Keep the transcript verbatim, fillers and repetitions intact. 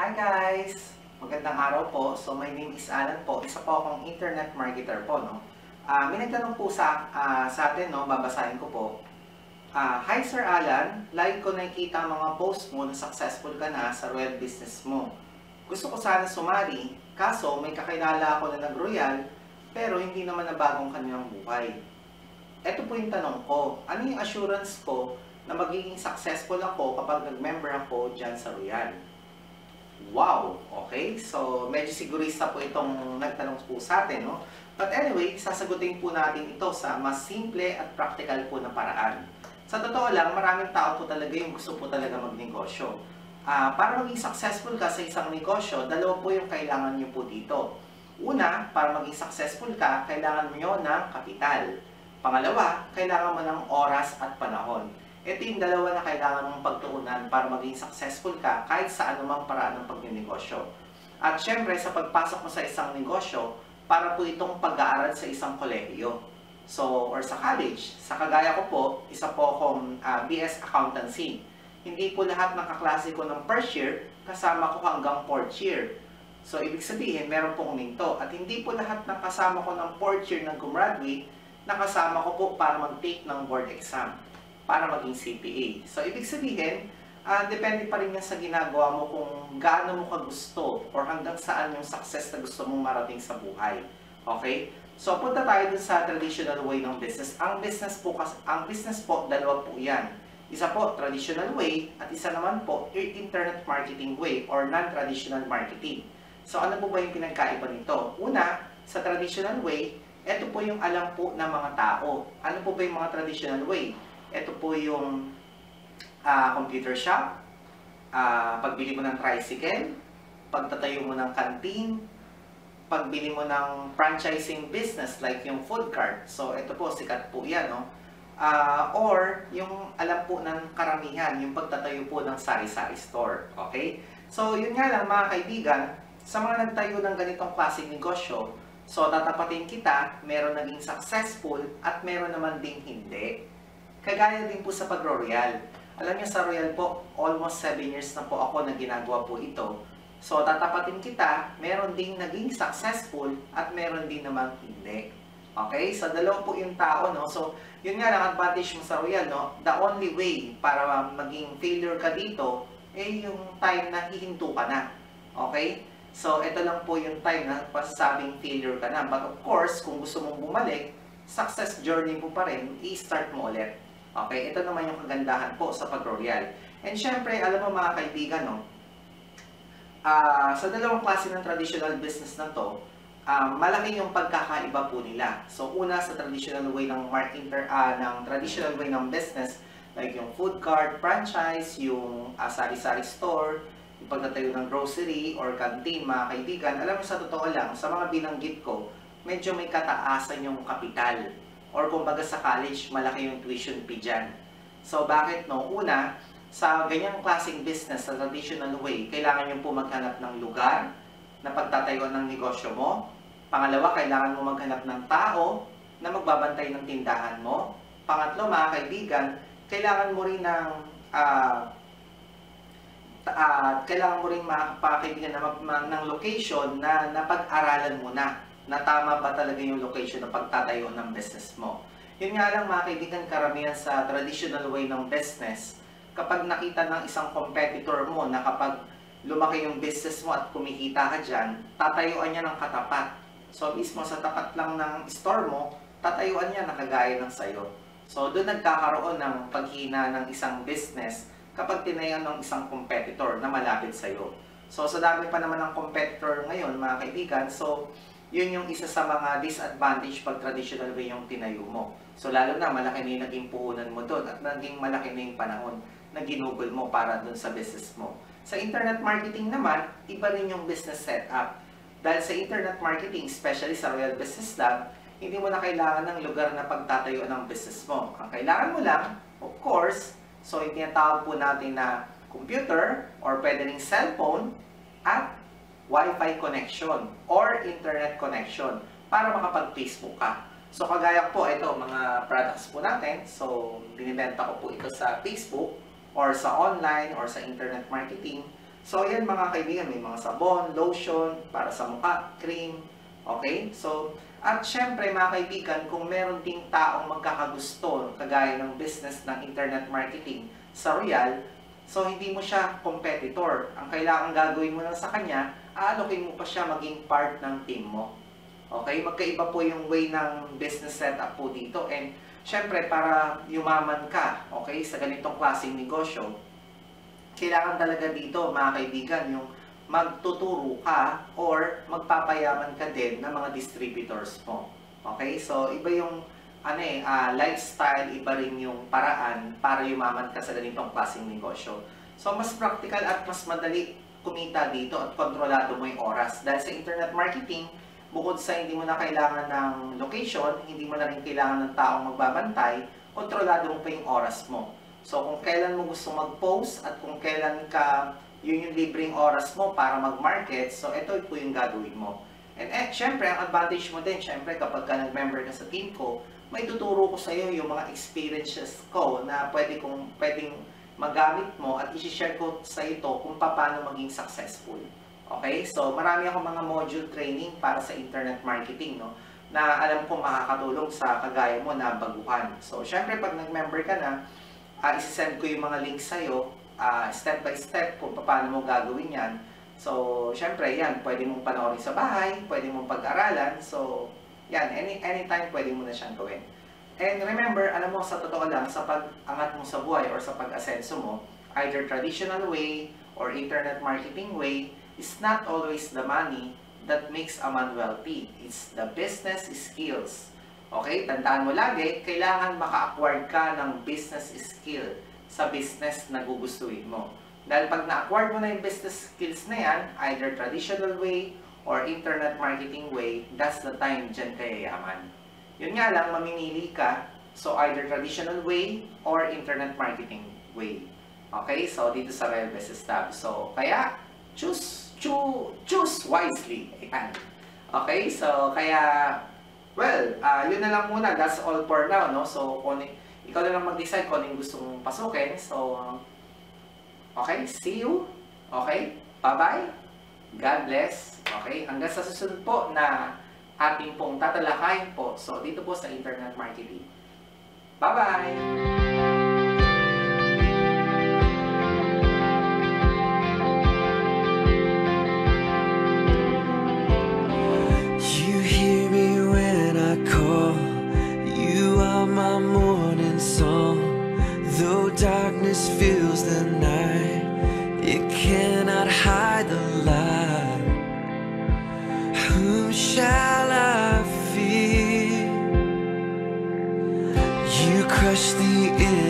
Hi guys! Magandang araw po. So my name is Alan po. Isa po akong internet marketer po, no? Ah, may nagtanong po sa ah, sa atin, no, babasahin ko po. Ah, Hi Sir Alan, like ko nakikita ang mga post mo na successful ka na sa Royal business mo. Gusto ko sana sumali, kaso may kakilala ako na nag-Royal, pero hindi naman na bagong kanilang buhay. Ito po yung tanong ko, ano yung assurance ko na magiging successful ako kapag nag-member ako dyan sa Royal? Wow! Okay, so medyo sigurista po itong nagtanong po sa atin, no? But anyway, sasagutin po natin ito sa mas simple at practical po na paraan. Sa totoo lang, maraming tao po talaga yung gusto po talaga magnegosyo. Uh, para maging successful ka sa isang negosyo, dalawa po yung kailangan nyo po dito. Una, para maging successful ka, kailangan mo ng kapital. Pangalawa, kailangan mo ng oras at panahon. Ito yung dalawa na kailangan mong pagtuunan para maging successful ka kahit sa anumang paraan ng pagnenegosyo. At syempre, sa pagpasok mo sa isang negosyo, para po itong pag-aaral sa isang kolehiyo. So, or sa college. Sa kagaya ko po, isa po akong uh, B S Accountancy. Hindi po lahat ng kaklase ko ng first year, kasama ko hanggang fourth year. So, ibig sabihin, meron pong minto. At hindi po lahat ng kasama ko ng fourth year na gumraduate, nakasama ko po para mag-take ng board exam, para maging C P A. So, ibig sabihin, uh, depende pa rin yan sa ginagawa mo kung gaano mo kagusto or hanggang saan yung success na gusto mong marating sa buhay. Okay? So, punta tayo dun sa traditional way ng business. Ang business po, ang business po, dalawa po yan. Isa po, traditional way, at isa naman po, internet marketing way or non-traditional marketing. So, ano po ba yung pinagkaiba nito? Una, sa traditional way, ito po yung alam po ng mga tao. Ano po ba yung mga traditional way? Ito po yung uh, computer shop, uh, pagbili mo ng tricycle, pagtatayo mo ng canteen, pagbili mo ng franchising business like yung food cart. So, ito po, sikat po yan, no? Uh, or, yung alam po ng karamihan, yung pagtatayo po ng sari-sari store. Okay? So, yun nga lang mga kaibigan, sa mga nagtayo ng ganitong klaseng negosyo, so, tatapatin kita, meron naging successful at meron naman ding hindi. Kagaya din po sa pag-Royal. Alam niyo sa Royal po, almost seven years na po ako na ginagawa po ito. So, tatapatin kita, meron ding naging successful at meron din namang hindi. Okay? So, dalawa po yung tao, no? So, yun nga lang advantage mo sa Royal, no? The only way para maging failure ka dito, eh yung time na hihinto ka na. Okay? So, ito lang po yung time na pasasabing failure ka na. But of course, kung gusto mong bumalik, success journey mo pa rin, i-start mo ulit. Okay, ito naman yung kagandahan po sa pag-Royal. And syempre, alam mo mga kaibigan, no, uh, sa dalawang klase ng traditional business na to, uh, malaki yung pagkakaiba po nila. So, una sa traditional way ng marketing, uh, ng traditional way ng business, like yung food cart, franchise, yung uh, sari-sari store, yung pagtatayo ng grocery or canteen, mga kaibigan, alam mo sa totoo lang, sa mga binanggit ko, medyo may kataasan yung kapital. Or kumbaga sa college, malaki yung tuition fee dyan. So, bakit no? Una, sa ganyang klaseng business, sa traditional way, kailangan nyo po maghanap ng lugar na pagtatayuan ng negosyo mo. Pangalawa, kailangan mo maghanap ng tao na magbabantay ng tindahan mo. Pangatlo, mga kaibigan, kailangan mo rin ng uh, uh, kailangan mo rin mga kaibigan na, ng location na napag-aralan mo na. Na tama ba talaga yung location ng pagtatayo ng business mo. Yun nga lang mga kaibigan, karamihan sa traditional way ng business, kapag nakita ng isang competitor mo na kapag lumaki yung business mo at kumikita ka dyan, tatayuan niya ng katapat. So mismo sa tapat lang ng store mo, tatayuan niya na kagaya ng sayo. So doon nagkakaroon ng paghina ng isang business kapag tinayan ng isang competitor na malapit sayo. So sa dami pa naman ng competitor ngayon mga kaibigan, so yun yung isa sa mga disadvantage pag traditional way yung tinayo mo. So lalo na malaki na yung naging puhunan mo doon at naging malaki na yung panahon na ginugol mo para doon sa business mo. Sa internet marketing naman, iba rin yung business setup. Dahil sa internet marketing, especially sa Royal Business Lab, hindi mo na kailangan ng lugar na pagtatayo ng business mo. Ang kailangan mo lang, of course, so yung tinatawag po natin na computer or pwede ring cellphone at Wi-Fi connection or internet connection para makapag-Facebook ka. So, kagaya po, ito, mga products po natin. So, binibenta ko po ito sa Facebook or sa online or sa internet marketing. So, yan mga kaibigan, may mga sabon, lotion, para sa mukha, cream, okay? So, at syempre mga kaibigan, kung meron ding taong magkakagusto, kagaya ng business ng internet marketing sa Royal, so hindi mo siya competitor. Ang kailangan gagawin mo lang sa kanya, aalokay mo pa siya maging part ng team mo. Okay? Magkaiba po yung way ng business setup po dito. And syempre, para yumaman ka, okay, sa ganitong klaseng negosyo, kailangan talaga dito mga kaibigan, yung magtuturo ka or magpapayaman ka din ng mga distributors mo. Okay? So, iba yung ano eh, uh, lifestyle, iba rin yung paraan para yumaman ka sa ganitong klaseng negosyo. So, mas practical at mas madali kumita dito at kontrolado mo yung oras. Dahil sa internet marketing, bukod sa hindi mo na kailangan ng location, hindi mo na rin kailangan ng taong magbabantay, kontrolado mo pa yung oras mo. So, kung kailan mo gusto mag-post at kung kailan ka yun yung libreng oras mo para mag-market, so ito po yung gagawin mo. And eh, syempre, ang advantage mo din, syempre, kapag ka nag-member ka sa team ko, may tuturo ko sa iyo yung mga experiences ko na pwede kong, pwedeng magamit mo at i-share ko sa ito kung paano maging successful. Okay? So, marami akong mga module training para sa internet marketing, no? Na alam kong makakatulong sa kagaya mo na baguhan. So, syempre, pag nag-member ka na, uh, isi-send ko yung mga links sa iyo, Uh, step by step kung paano mo gagawin yan. So, syempre, yan, pwede mong panoorin sa bahay, pwede mong pag-aralan. So, yan, any, anytime pwede mo na siyang gawin. And remember, alam mo, sa totoo lang, sa pag-angat mo sa buhay or sa pag-asenso mo, either traditional way or internet marketing way, is not always the money that makes a man wealthy. It's the business skills. Okay? Tandaan mo lagi, kailangan maka-acquire ka ng business skill sa business na gugustuhin mo. Dahil pag na-acquire mo na yung business skills na yan, either traditional way or internet marketing way, that's the time dyan ka yayaman. Yun nga lang, mamimili ka, so either traditional way or internet marketing way. Okay? So, dito sa Royal Business Tab. So, kaya, choose, choose, choose wisely. Ayan. Okay? So, kaya, well, uh, yun na lang muna. That's all for now, no? So, kung ikaw na lang mag-decide kung anong gusto mong pasukin. So, okay, see you. Okay, bye-bye. God bless. Okay, hanggang sa susunod po na ating pong tatalakayin po. So, dito po sa internet marketing. Bye-bye! My morning song, though darkness fills the night, it cannot hide the light. Whom shall I fear? You crush the enemy.